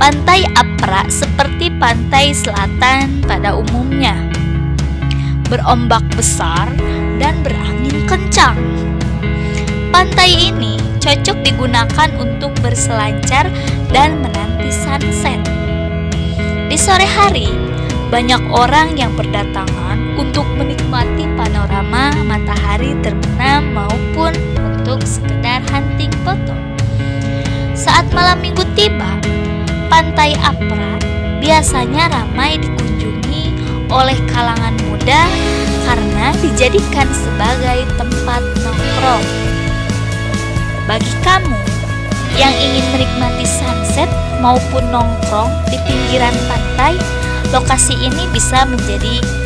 Pantai Apra seperti pantai selatan pada umumnya, berombak besar dan berangin kencang. Pantai ini cocok digunakan untuk berselancar dan menanti sunset. Di sore hari, banyak orang yang berdatangan untuk menikmati panorama matahari terbenam maupun untuk sekedar hunting foto. Saat malam minggu tiba, Pantai Apra biasanya ramai dikunjungi oleh kalangan muda karena dijadikan sebagai tempat nongkrong. Bagi kamu yang ingin menikmati sunset maupun nongkrong di pinggiran pantai, lokasi ini bisa menjadi